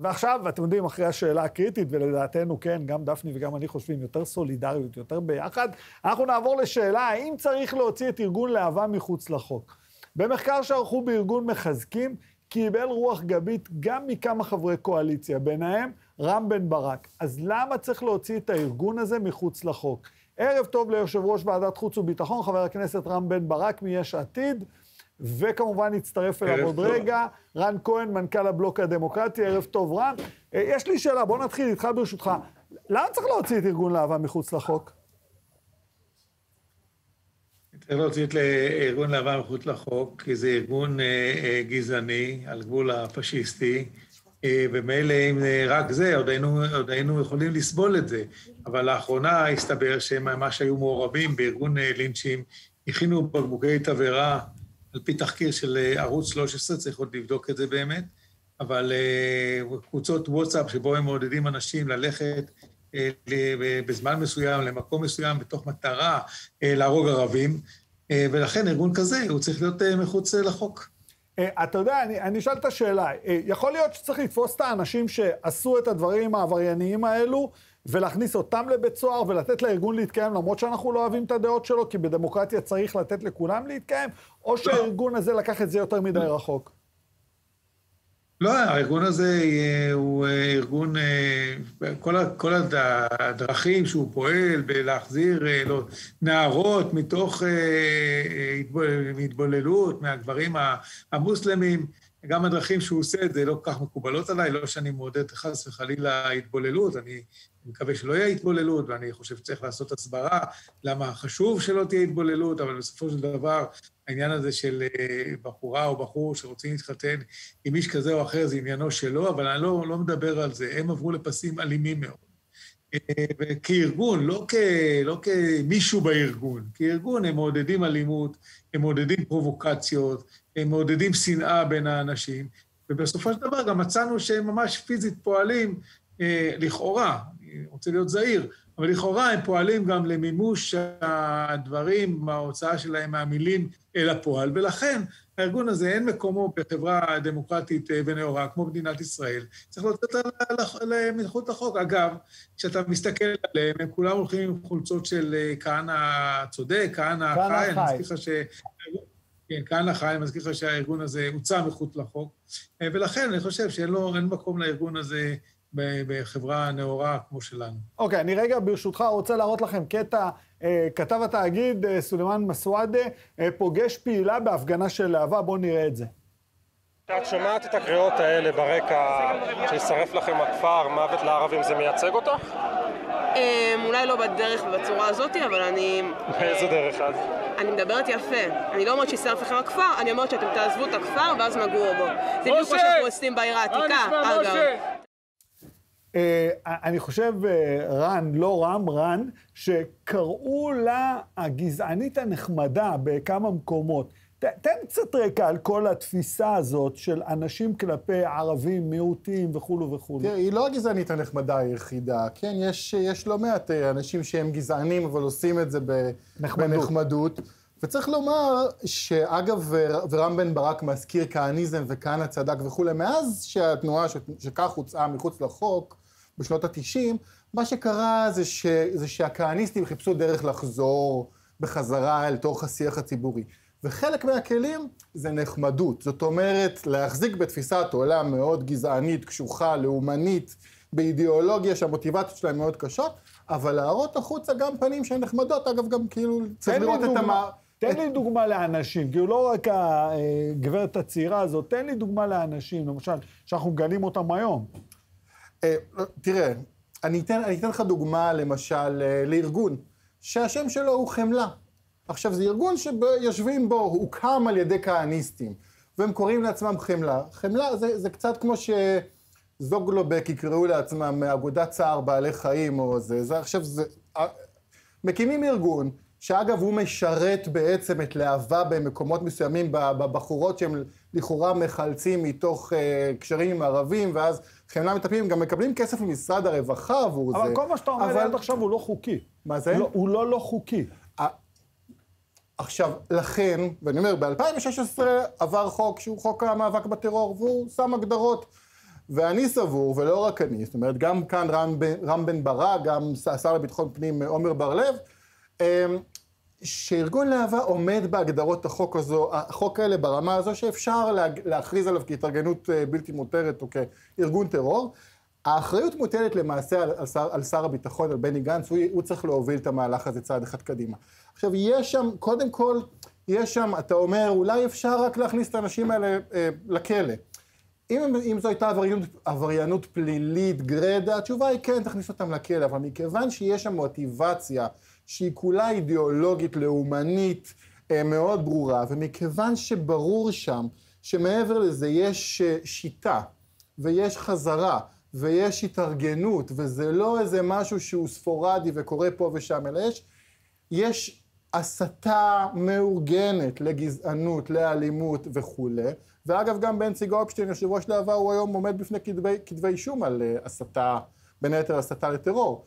ועכשיו, אתם יודעים, אחרי השאלה הקריטית, ולדעתנו, כן, גם דפני וגם אני חושבים, יותר סולידריות, יותר ביחד, אנחנו נעבור לשאלה, האם צריך להוציא את ארגון להבה מחוץ לחוק? במחקר שערכו בארגון מחזקים, קיבל רוח גבית גם מכמה חברי קואליציה, ביניהם רם בן ברק. אז למה צריך להוציא את הארגון הזה מחוץ לחוק? ערב טוב ליושב ראש ועדת חוץ וביטחון, חבר הכנסת רם בן ברק מיש עתיד, וכמובן הצטרף אליו עוד רגע, רן כהן, מנכ"ל הבלוק הדמוקרטי, ערב טוב רן. יש לי שאלה, בוא נתחיל איתך ברשותך. למה צריך להוציא את ארגון להבה מחוץ לחוק? צריך להוציא את ארגון להבה מחוץ לחוק, כי זה ארגון גזעני, על גבול הפשיסטי, ומילא אם רק זה, עוד היינו יכולים לסבול את זה. אבל לאחרונה הסתבר שהם ממש היו מעורבים בארגון לינצ'ים, הכינו בקבוקי תבערה, על פי תחקיר של ערוץ 13, צריך עוד לבדוק את זה באמת, אבל קבוצות וואטסאפ שבו הם מעודדים אנשים ללכת בזמן מסוים, למקום מסוים, בתוך מטרה להרוג ערבים, ולכן ארגון כזה הוא צריך להיות מחוץ לחוק. אתה יודע, אני אשאל את השאלה, יכול להיות שצריך לתפוס את האנשים שעשו את הדברים העברייניים האלו, ולהכניס אותם לבית סוהר ולתת לארגון להתקיים, למרות שאנחנו לא אוהבים את הדעות שלו, כי בדמוקרטיה צריך לתת לכולם להתקיים, או שהארגון הזה לקח את זה יותר מדי רחוק? לא, הארגון הזה הוא ארגון, כל הדרכים שהוא פועל בלהחזיר נערות מתוך התבוללות מהגברים המוסלמים, גם הדרכים שהוא עושה את זה לא כל כך מקובלות עליי, לא שאני מעודד חס וחלילה התבוללות, אני מקווה שלא יהיה התבוללות, ואני חושב שצריך לעשות הסברה, למה חשוב שלא תהיה התבוללות, אבל בסופו של דבר, העניין הזה של בחורה או בחור שרוצים להתחתן עם איש כזה או אחר, זה עניינו שלו, אבל אני לא מדבר על זה, הם עברו לפסים אלימים מאוד. כארגון, לא כמישהו בארגון, כארגון הם מעודדים אלימות, הם מעודדים פרובוקציות, הם מעודדים שנאה בין האנשים, ובסופו של דבר גם מצאנו שהם ממש פיזית פועלים לכאורה, אני רוצה להיות זהיר, אבל לכאורה הם פועלים גם למימוש הדברים מההוצאה שלהם מהמילים אל הפועל, ולכן הארגון הזה אין מקומו בחברה דמוקרטית ונאורה, כמו מדינת ישראל, צריך לתת למלכות החוק. אגב, כשאתה מסתכל עליהם, הם כולם הולכים עם חולצות של כהנא צודק, כהנא חי, אני מזכיר לך כן, כהנא חי, אני מזכיר לך שהארגון הזה הוצא מחוץ לחוק, ולכן אני חושב שאין מקום לארגון הזה בחברה נאורה כמו שלנו. אוקיי, אני רגע ברשותך רוצה להראות לכם קטע, כתב התאגיד סולימאן מסואדה, פוגש פעילה בהפגנה של להבה, בואו נראה את זה. את שומעת את הקריאות האלה ברקע שישרף לכם הכפר, מוות לערבים, זה מייצג אותך? אולי לא בדרך ובצורה הזאת, אבל אני... באיזה דרך אז? אני מדברת יפה. אני לא אומרת שישרף לכם הכפר, אני אומרת שאתם תעזבו את הכפר ואז נגורו בו. זה בדיוק מה שאנחנו עושים בעיר העתיקה, אגב. אני חושב, רן, שקראו לה הגזענית הנחמדה בכמה מקומות. תן קצת רקע על כל התפיסה הזאת של אנשים כלפי ערבים, מיעוטים וכולו וכולו. תראה, היא לא הגזענית הנחמדה היחידה. כן, יש לא מעט אנשים שהם גזענים, אבל עושים את זה בנחמדות. וצריך לומר שאגב, ורם בן ברק מזכיר כהניזם וכהנא צדק וכולי, מאז שהתנועה שכך הוצאה מחוץ לחוק, בשנות ה-90, מה שקרה זה שהכהניסטים חיפשו דרך לחזור בחזרה אל תוך השיח הציבורי. וחלק מהכלים זה נחמדות. זאת אומרת, להחזיק בתפיסת עולם מאוד גזענית, קשוחה, לאומנית, באידיאולוגיה שהמוטיבציות שלהם מאוד קשות, אבל להראות החוצה גם פנים שהן נחמדות, אגב גם כאילו צריך לראות את תן לי דוגמה לאנשים, כאילו לא רק הגברת הצעירה הזאת, תן לי דוגמה לאנשים, למשל, שאנחנו מגלים אותם היום. תראה, אני אתן לך דוגמה, למשל, לארגון, שהשם שלו הוא חמלה. עכשיו, זה ארגון שיושבים בו, הוא הוקם על ידי כהניסטים, והם קוראים לעצמם חמלה. חמלה זה קצת כמו שזוגלובק יקראו לעצמם אגודת צער בעלי חיים, או זה. עכשיו, מקימים ארגון, שאגב הוא משרת בעצם את להבה במקומות מסוימים, בבחורות שהם לכאורה מחלצים מתוך קשרים עם ערבים, ואז חמלה מטפלים, גם מקבלים כסף ממשרד הרווחה עבור זה. אבל כל מה שאתה אומר עד עכשיו הוא לא חוקי. מה זה? הוא לא חוקי. עכשיו, לכן, ואני אומר, ב-2016 עבר חוק שהוא חוק המאבק בטרור, והוא שם הגדרות. ואני סבור, ולא רק אני, זאת אומרת, גם כאן רם בן ברק, גם השר לביטחון פנים עומר בר לב, שארגון להבה עומד בהגדרות החוק האלה ברמה הזו שאפשר להכריז עליו כהתארגנות בלתי מותרת או כארגון טרור. האחריות מוטלת למעשה על שר הביטחון, על בני גנץ, הוא צריך להוביל את המהלך הזה צעד אחד קדימה. עכשיו, יש שם, קודם כל, אתה אומר, אולי אפשר רק להכניס את האנשים האלה לכלא. אם זו הייתה עבריינות פלילית, גרדה, התשובה היא כן, תכניס אותם לכלא, אבל מכיוון שיש שם מוטיבציה שהיא כולה אידיאולוגית, לאומנית, מאוד ברורה, ומכיוון שברור שם שמעבר לזה יש שיטה, ויש חזרה, ויש התארגנות, וזה לא איזה משהו שהוא ספורדי וקורה פה ושם, אלא יש הסתה מאורגנת לגזענות, לאלימות וכו'. ואגב, גם בנצי גופשטיין, יושב ראש להבה, הוא היום עומד בפני כתבי אישום על הסתה, בין היתר הסתה לטרור.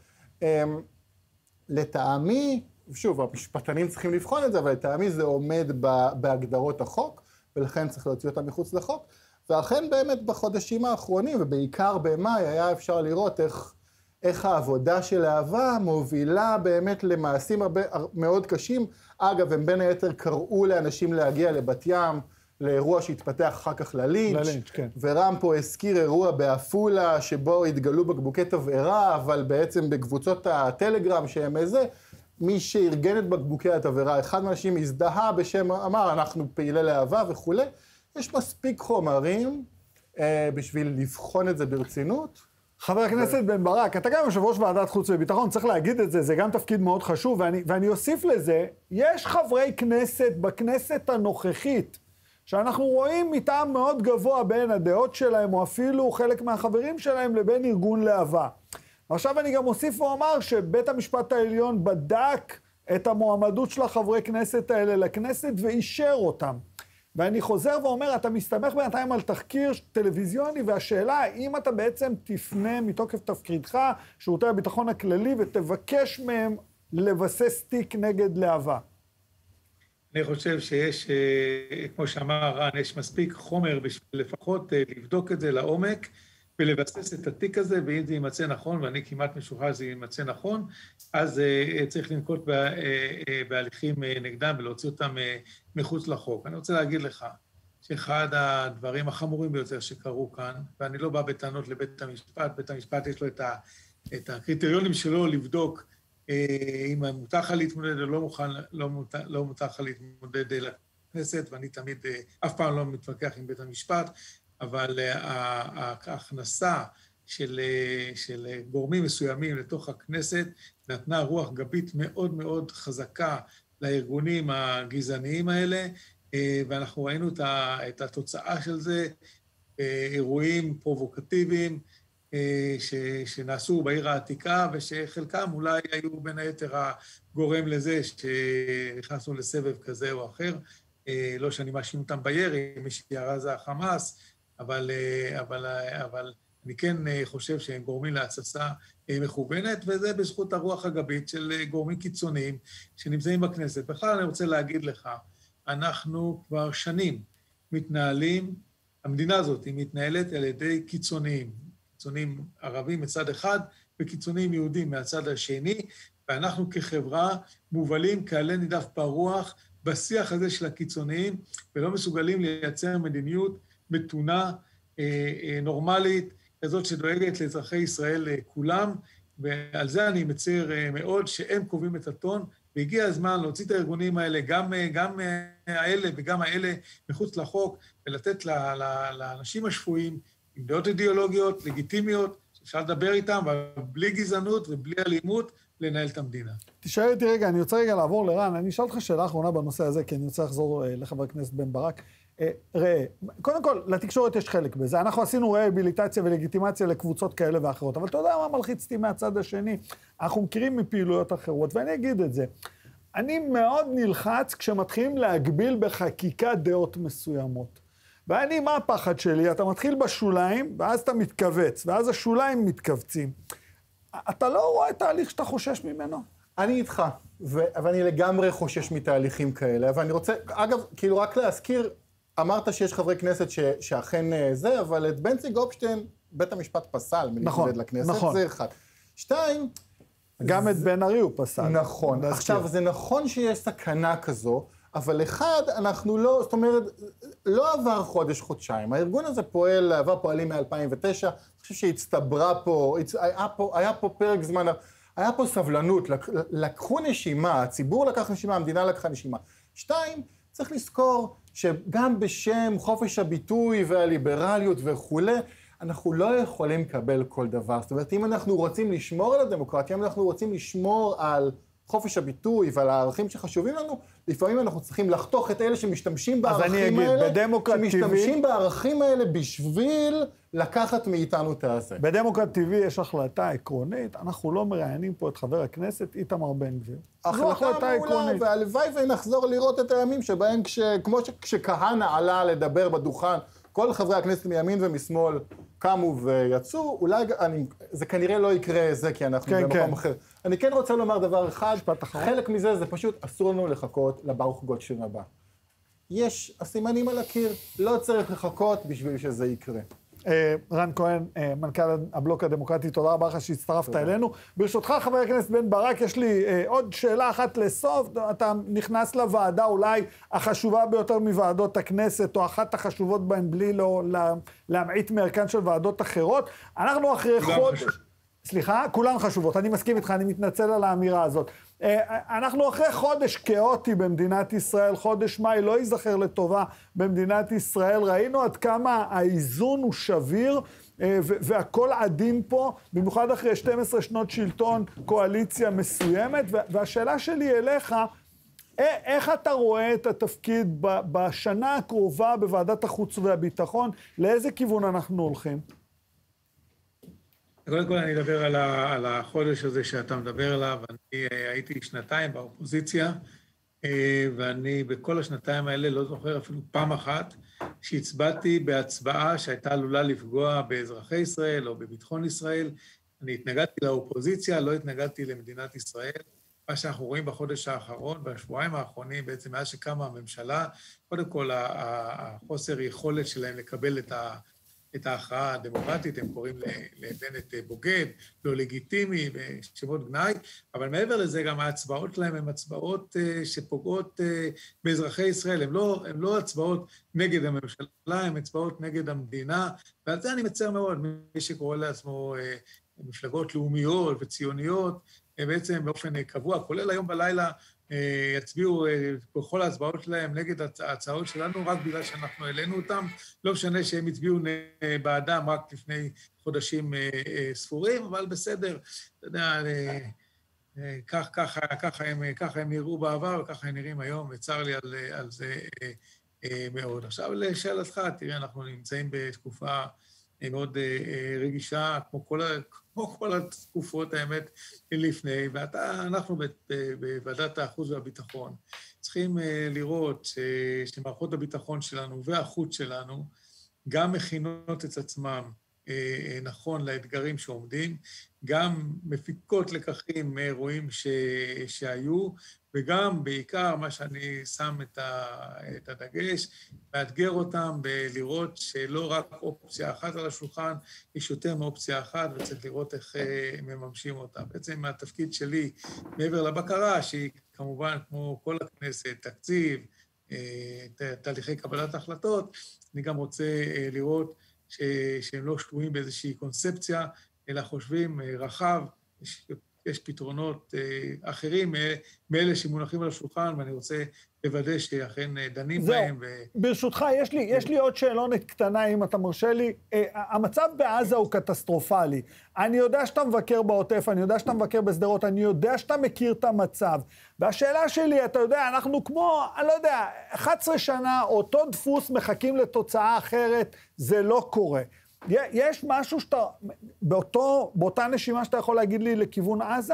לטעמי, שוב, המשפטנים צריכים לבחון את זה, אבל לטעמי זה עומד בהגדרות החוק, ולכן צריך להוציא אותם מחוץ לחוק. ואכן באמת בחודשים האחרונים, ובעיקר במאי, היה אפשר לראות איך העבודה של להבה מובילה באמת למעשים מאוד קשים. אגב, הם בין היתר קראו לאנשים להגיע לבת ים, לאירוע שהתפתח אחר כך ללינץ', כן. ורם פה הזכיר אירוע באפולה, שבו התגלו בקבוקי תבערה, אבל בעצם בקבוצות הטלגרם שהם איזה, מי שארגן את בקבוקי התבערה, אחד מהאנשים הזדהה בשם, אמר, אנחנו פעילי להבה וכו'. יש מספיק חומרים בשביל לבחון את זה ברצינות. חבר הכנסת בן ברק, אתה גם יושב ראש ועדת חוץ וביטחון, צריך להגיד את זה, זה גם תפקיד מאוד חשוב, ואני אוסיף לזה, יש חברי כנסת בכנסת הנוכחית, שאנחנו רואים מטעם מאוד גבוה בין הדעות שלהם, או אפילו חלק מהחברים שלהם, לבין ארגון להבה. עכשיו אני גם אוסיף ואומר שבית המשפט העליון בדק את המועמדות של החברי כנסת האלה לכנסת ואישר אותם. ואני חוזר ואומר, אתה מסתמך בינתיים על תחקיר טלוויזיוני, והשאלה האם אתה בעצם תפנה מתוקף תפקידך, שירותי הביטחון הכללי, ותבקש מהם לבסס תיק נגד להבה. אני חושב שיש, כמו שאמר רן, יש מספיק חומר בשביל לפחות לבדוק את זה לעומק, ולבסס את התיק הזה, ואם זה יימצא נכון, ואני כמעט משוחרר שזה יימצא נכון, אז צריך לנקוט בהליכים נגדם ולהוציא אותם מחוץ לחוק. אני רוצה להגיד לך שאחד הדברים החמורים ביותר שקרו כאן, ואני לא בא בטענות לבית המשפט, בית המשפט יש לו את הקריטריונים שלו לבדוק אם מותר לך להתמודד או לא מותר לך להתמודד לכנסת, ואני תמיד, אף פעם לא מתווכח עם בית המשפט, אבל ההכנסה של גורמים מסוימים לתוך הכנסת נתנה רוח גבית מאוד מאוד חזקה לארגונים הגזעניים האלה, ואנחנו ראינו את התוצאה של זה, אירועים פרובוקטיביים שנעשו בעיר העתיקה, ושחלקם אולי היו בין היתר הגורם לזה שנכנסנו לסבב כזה או אחר, לא שאני מאשים אותם בירי, מי שירה זה החמאס, אבל אני כן חושב שהם גורמים להתססה מכוונת, וזה בזכות הרוח הגבית של גורמים קיצוניים שנמצאים בכנסת. בכלל אני רוצה להגיד לך, אנחנו כבר שנים מתנהלים, המדינה הזאת היא מתנהלת על ידי קיצוניים, קיצוניים ערבים מצד אחד, וקיצוניים יהודים מהצד השני, ואנחנו כחברה מובלים כעלה נידף ברוח בשיח הזה של הקיצוניים, ולא מסוגלים לייצר מדיניות מתונה, נורמלית, כזאת שדואגת לאזרחי ישראל כולם, ועל זה אני מצר מאוד שהם קובעים את הטון, והגיע הזמן להוציא את הארגונים האלה, גם האלה וגם האלה מחוץ לחוק, ולתת לאנשים השפויים, עם דעות אידיאולוגיות, לגיטימיות, שאפשר לדבר איתם, אבל בלי גזענות ובלי אלימות, לנהל את המדינה. תשאר איתי רגע, אני רוצה רגע לעבור לרן, אני אשאל אותך שאלה אחרונה בנושא הזה, כי אני רוצה לחזור לחבר הכנסת בן ברק. ראה, קודם כל, לתקשורת יש חלק בזה. אנחנו עשינו רהביליטציה ולגיטימציה לקבוצות כאלה ואחרות, אבל אתה יודע מה מלחיצתי מהצד השני? אנחנו מכירים מפעילויות אחרות, ואני אגיד את זה. אני מאוד נלחץ כשמתחילים להגביל בחקיקה דעות מסוימות. ואני, מה הפחד שלי? אתה מתחיל בשוליים, ואז אתה מתכווץ, ואז השוליים מתכווצים. אתה לא רואה תהליך שאתה חושש ממנו? אני איתך, ואני לגמרי חושש מתהליכים כאלה, ואני רוצה, אגב, כאילו רק להזכיר, אמרת שיש חברי כנסת שאכן זה, אבל את בנצי גופשטיין, בית המשפט פסל מלהתמודד לכנסת, נכון. זה אחד. 2, גם את בן ארי הוא פסל. נכון. עכשיו, זה נכון שיש סכנה כזו, אבל אחד, אנחנו לא, זאת אומרת, לא עבר חודש-חודשיים. הארגון הזה פועלים מ-2009, אני חושב שהצטברה פה, היה פה פרק זמן, היה פה סבלנות, לקחו נשימה, הציבור לקח נשימה, המדינה לקחה נשימה. 2, צריך לזכור שגם בשם חופש הביטוי והליברליות וכו', אנחנו לא יכולים לקבל כל דבר. זאת אומרת, אם אנחנו רוצים לשמור על הדמוקרטיה, אם אנחנו רוצים לשמור על חופש הביטוי ועל הערכים שחשובים לנו, לפעמים אנחנו צריכים לחתוך את אלה שמשתמשים בערכים האלה, שמשתמשים בערכים האלה בשביל לקחת מאיתנו את הזה. בדמוקרט טבעי יש החלטה עקרונית, אנחנו לא מראיינים פה את חבר הכנסת איתמר בן גביר. זו החלטה מעולה, והלוואי ונחזור לראות את הימים שבהם, כמו כשכהנא עלה לדבר בדוכן, כל חברי הכנסת מימין ומשמאל קמו ויצאו, אולי, זה כנראה לא יקרה זה, כי אנחנו במקום אחר. אני כן רוצה לומר דבר אחד, חלק מזה זה פשוט אסור לנו לחכות לברוך גולדשטיין הבא. יש הסימנים על הקיר, לא צריך לחכות בשביל שזה יקרה. רן כהן, מנכ"ל הבלוק הדמוקרטי, תודה רבה לך שהצטרפת אלינו. ברשותך, חבר הכנסת בן ברק, יש לי עוד שאלה אחת לסוף. אתה נכנס לוועדה אולי החשובה ביותר מוועדות הכנסת, או אחת החשובות בהן בלי להמעיט מערכן של ועדות אחרות. אנחנו אחרי חודש... סליחה? כולן חשובות, אני מסכים איתך, אני מתנצל על האמירה הזאת. אנחנו אחרי חודש כאוטי במדינת ישראל, חודש מאי לא ייזכר לטובה במדינת ישראל, ראינו עד כמה האיזון הוא שביר, והכל עדין פה, במיוחד אחרי 12 שנות שלטון, קואליציה מסוימת, והשאלה שלי אליך, איך אתה רואה את התפקיד בשנה הקרובה בוועדת החוץ והביטחון, לאיזה כיוון אנחנו הולכים? קודם כל אני אדבר על החודש הזה שאתה מדבר עליו. אני הייתי 2 באופוזיציה, ואני בכל השנתיים האלה לא זוכר אפילו פעם אחת שהצבעתי בהצבעה שהייתה עלולה לפגוע באזרחי ישראל או בביטחון ישראל. אני התנגדתי לאופוזיציה, לא התנגדתי למדינת ישראל. מה שאנחנו רואים בחודש האחרון, בשבועיים האחרונים, בעצם מאז שקמה הממשלה, קודם כל החוסר יכולת שלהם לקבל את ההכרעה הדמוקרטית, הם קוראים לבנט בוגד, לא לגיטימי, בשמות גנאי, אבל מעבר לזה גם ההצבעות שלהם הן הצבעות שפוגעות באזרחי ישראל, הן לא הצבעות נגד הממשלה, הן הצבעות נגד המדינה, ועל זה אני מצר מאוד, מי שקורא לעצמו מפלגות לאומיות וציוניות, בעצם באופן קבוע, כולל היום בלילה, יצביעו בכל ההצבעות שלהם נגד ההצעות שלנו, רק בגלל שאנחנו העלינו אותם, לא משנה שהם הצביעו בעדם רק לפני חודשים ספורים, אבל בסדר, אתה יודע, ככה הם נראו בעבר, וככה הם נראים היום, וצר לי על זה מאוד. עכשיו לשאלתך, תראה, אנחנו נמצאים בתקופה מאוד רגישה, כמו כל התקופות, האמת, לפני, ואנחנו בוועדת החוץ והביטחון צריכים לראות שמערכות הביטחון שלנו והחוץ שלנו גם מכינות את עצמם נכון לאתגרים שעומדים, גם מפיקות לקחים מאירועים שהיו, וגם בעיקר מה שאני שם את הדגש, מאתגר אותם בלראות שלא רק אופציה אחת על השולחן, יש יותר מאופציה אחת, וצריך לראות איך מממשים אותה. בעצם התפקיד שלי, מעבר לבקרה, שהיא כמובן כמו כל הכנסת, תקציב, תהליכי קבלת החלטות, אני גם רוצה לראות שהם לא שבויים באיזושהי קונספציה, אלא חושבים רחב, יש פתרונות אחרים מאלה שמונחים על השולחן, ואני רוצה לוודא שאכן דנים בהם. ברשותך, יש לי עוד שאלונת קטנה, אם אתה מרשה לי. המצב בעזה הוא קטסטרופלי. אני יודע שאתה מבקר בעוטף, אני יודע שאתה מבקר בסדרות, אני יודע שאתה מכיר את המצב. והשאלה שלי, אתה יודע, אנחנו כמו, אני לא יודע, 11 שנה, אותו דפוס מחכים לתוצאה אחרת, זה לא קורה. יש משהו שאתה, באותה נשימה שאתה יכול להגיד לי לכיוון עזה?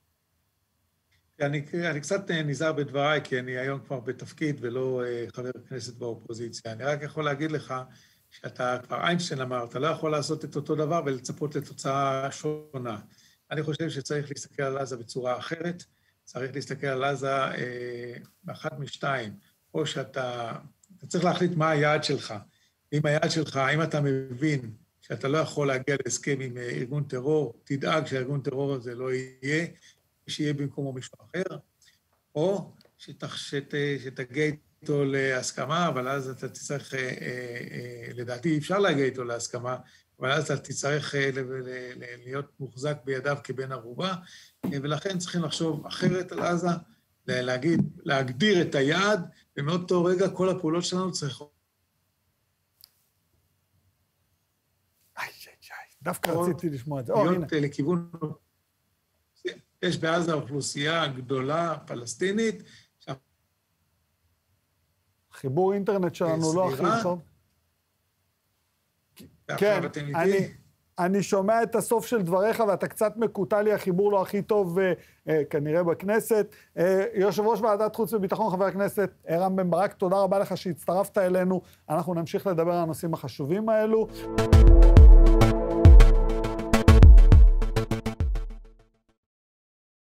אני קצת נזהר בדבריי, כי אני היום כבר בתפקיד ולא חבר כנסת באופוזיציה. אני רק יכול להגיד לך שאתה כבר איינשטיין אמר, אתה לא יכול לעשות את אותו דבר ולצפות לתוצאה שונה. אני חושב שצריך להסתכל על עזה בצורה אחרת, צריך להסתכל על עזה באחת משתיים, או שאתה צריך להחליט מה היעד שלך. אם היעד שלך, אם אתה מבין שאתה לא יכול להגיע להסכם עם ארגון טרור, תדאג שהארגון טרור הזה לא יהיה, שיהיה במקומו מישהו אחר, או שתגיע איתו להסכמה, אבל אז אתה תצטרך, לדעתי אפשר להגיע איתו להסכמה, אבל אז אתה תצטרך להיות מוחזק בידיו כבן ערובה, ולכן צריכים לחשוב אחרת על עזה, להגדיר את היעד, ומאותו רגע כל הפעולות שלנו צריכות. דווקא רציתי לשמוע את זה. להיות לכיוון... יש בעזה אוכלוסייה גדולה, פלסטינית. חיבור אינטרנט שלנו לא הכי טוב. כן, אני שומע את הסוף של דבריך, ואתה קצת מקוטע לי, החיבור לא הכי טוב כנראה בכנסת. יושב ראש ועדת חוץ וביטחון, חבר הכנסת רם בן ברק, תודה רבה לך שהצטרפת אלינו. אנחנו נמשיך לדבר על הנושאים החשובים האלו.